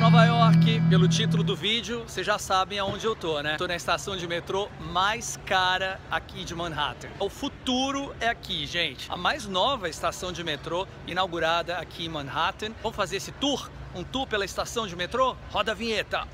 Nova York, pelo título do vídeo, vocês já sabem aonde eu tô, né? Tô na estação de metrô mais cara aqui de Manhattan. O futuro é aqui, gente. A mais nova estação de metrô inaugurada aqui em Manhattan. Vamos fazer esse tour? Um tour pela estação de metrô? Roda a vinheta!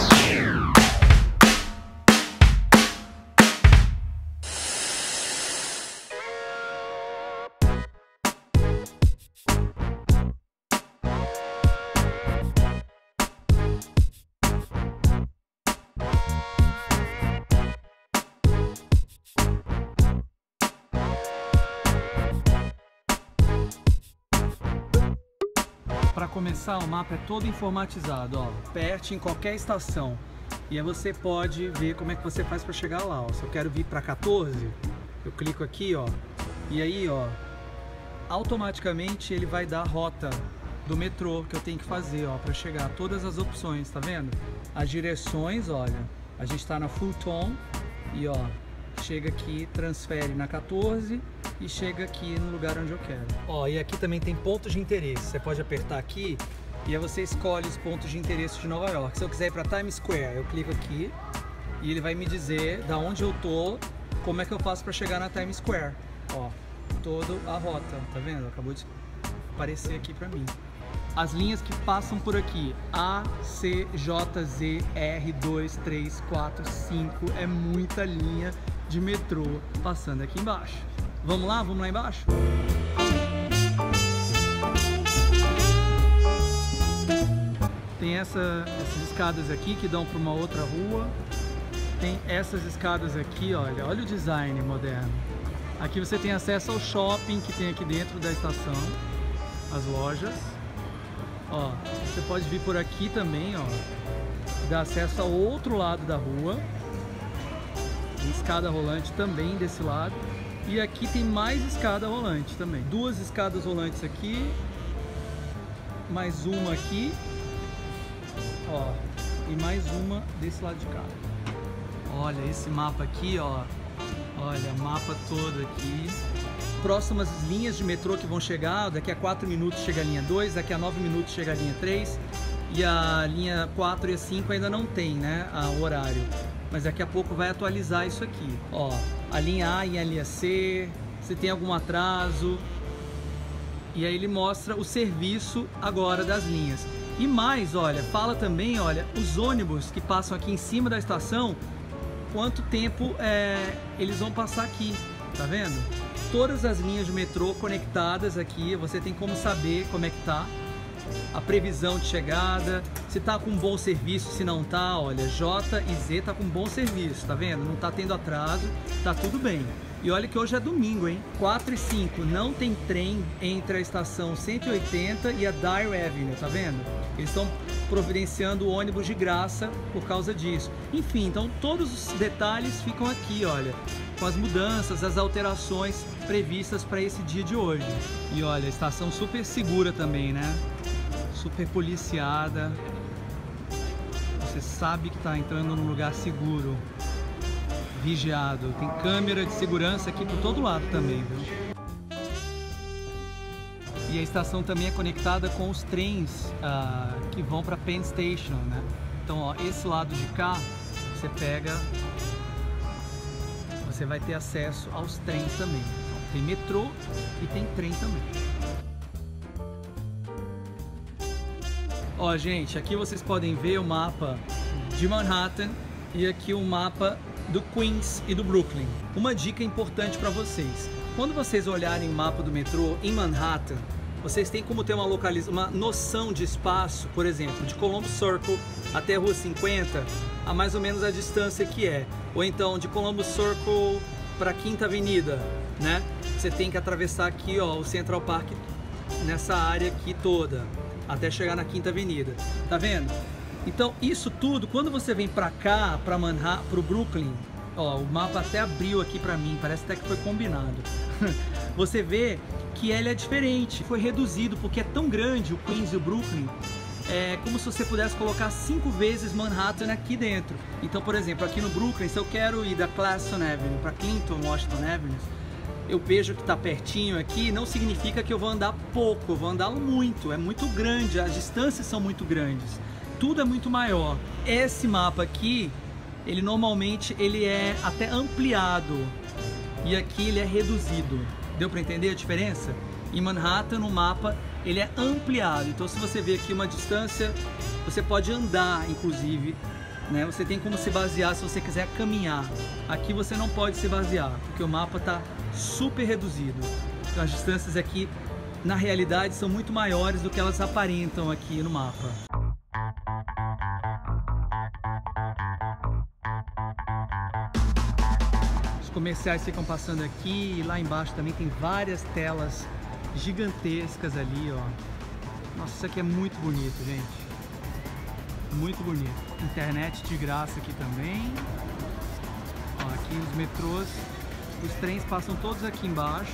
Para começar, o mapa é todo informatizado, ó. Aperte em qualquer estação e aí você pode ver como é que você faz para chegar lá, ó. Se eu quero vir para 14, eu clico aqui, ó, e aí, ó, automaticamente ele vai dar a rota do metrô que eu tenho que fazer, ó, para chegar. Todas as opções, tá vendo? As direções, olha, a gente está na Fulton e, ó, chega aqui, transfere na 14 e chega aqui no lugar onde eu quero. Ó, e aqui também tem pontos de interesse. Você pode apertar aqui e aí você escolhe os pontos de interesse de Nova York. Se eu quiser ir para Times Square, eu clico aqui e ele vai me dizer da onde eu tô, como é que eu faço para chegar na Times Square. Ó, toda a rota, tá vendo? Acabou de aparecer aqui para mim. As linhas que passam por aqui, A, C, J, Z, R, 2, 3, 4, 5, é muita linha de metrô passando aqui embaixo. Vamos lá embaixo? Tem essas escadas aqui que dão para uma outra rua. Tem essas escadas aqui, olha o design moderno. Aqui você tem acesso ao shopping que tem aqui dentro da estação, as lojas. Ó, você pode vir por aqui também, ó, dá acesso ao outro lado da rua. Tem escada rolante também desse lado. E aqui tem mais escada rolante também. Duas escadas rolantes aqui, mais uma aqui, ó, e mais uma desse lado de cá. Olha esse mapa aqui, ó. Olha, mapa todo aqui. Próximas linhas de metrô que vão chegar, daqui a 4 minutos chega a linha 2, daqui a 9 minutos chega a linha 3 e a linha 4 e a 5 ainda não tem, né, o horário, mas daqui a pouco vai atualizar isso aqui. Ó, a linha A e a linha C, se tem algum atraso, e aí ele mostra o serviço agora das linhas. E mais, olha, fala também, olha, os ônibus que passam aqui em cima da estação, quanto tempo eles vão passar aqui, tá vendo? Todas as linhas de metrô conectadas aqui, você tem como saber como é que tá a previsão de chegada, se tá com bom serviço, se não tá, olha, J e Z tá com bom serviço, tá vendo? Não tá tendo atraso, tá tudo bem. E olha que hoje é domingo, hein? 4 e 5, não tem trem entre a estação 180 e a Dyer Avenue, tá vendo? Eles estão providenciando ônibus de graça por causa disso. Enfim, então todos os detalhes ficam aqui, olha, com as mudanças, as alterações previstas para esse dia de hoje. E olha, a estação super segura também, né? Super policiada. Você sabe que está entrando num lugar seguro, vigiado. Tem câmera de segurança aqui por todo lado também, viu? E a estação também é conectada com os trens que vão para Penn Station, né? Então, ó, esse lado de cá, você pega, você vai ter acesso aos trens também. Então, tem metrô e tem trem também. Ó, gente, aqui vocês podem ver o mapa de Manhattan e aqui o mapa do Queens e do Brooklyn. Uma dica importante para vocês: quando vocês olharem o mapa do metrô em Manhattan, vocês têm como ter uma noção de espaço, por exemplo, de Columbus Circle até a Rua 50, a mais ou menos a distância que é. Ou então de Columbus Circle para a Quinta Avenida, né? Você tem que atravessar aqui, ó, o Central Park nessa área aqui toda, até chegar na Quinta Avenida. Tá vendo? Então isso tudo, quando você vem para cá, para Manhattan, para o Brooklyn, ó, o mapa até abriu aqui para mim, parece até que foi combinado. Você vê que ele é diferente, foi reduzido porque é tão grande o Queens e o Brooklyn, é como se você pudesse colocar 5 vezes Manhattan aqui dentro. Então, por exemplo, aqui no Brooklyn, se eu quero ir da Claxton Avenue para Clinton Washington Avenue, eu vejo que está pertinho aqui, não significa que eu vou andar pouco, eu vou andar muito, é muito grande, as distâncias são muito grandes. tudo é muito maior. Esse mapa aqui, ele normalmente ele é até ampliado e aqui ele é reduzido. Deu para entender a diferença? Em Manhattan, no mapa, ele é ampliado. Então, se você vê aqui uma distância, você pode andar, inclusive, né? Você tem como se basear se você quiser caminhar. Aqui você não pode se basear, porque o mapa está super reduzido. Então, as distâncias aqui, na realidade, são muito maiores do que elas aparentam aqui no mapa. Os comerciais ficam passando aqui e lá embaixo também tem várias telas gigantescas ali, ó. Nossa, isso aqui é muito bonito, gente. Muito bonito. Internet de graça aqui também. Ó, aqui os metrôs, os trens passam todos aqui embaixo.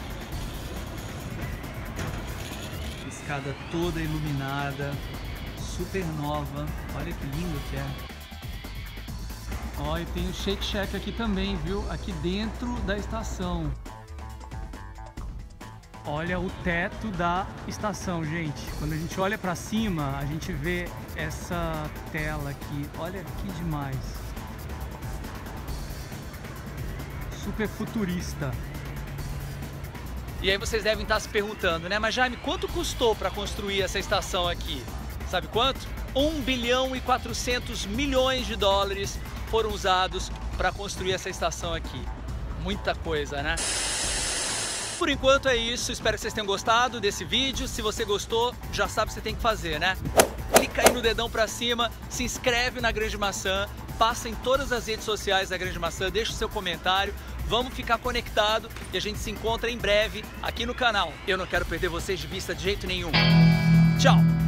Escada toda iluminada, super nova. Olha que lindo que é. Ó, e tem o Shake Shack aqui também, viu? Aqui dentro da estação. Olha o teto da estação, gente. Quando a gente olha para cima, a gente vê essa tela aqui. Olha que demais. Super futurista. E aí vocês devem estar se perguntando, né? Mas Jaime, quanto custou para construir essa estação aqui? Sabe quanto? 1 bilhão e 400 milhões de dólares foram usados para construir essa estação aqui. Muita coisa, né? Por enquanto é isso, espero que vocês tenham gostado desse vídeo. Se você gostou, já sabe o que você tem que fazer, né? Clica aí no dedão pra cima, se inscreve na Grande Maçã, passa em todas as redes sociais da Grande Maçã, deixa o seu comentário, vamos ficar conectado e a gente se encontra em breve aqui no canal. Eu não quero perder vocês de vista de jeito nenhum. Tchau!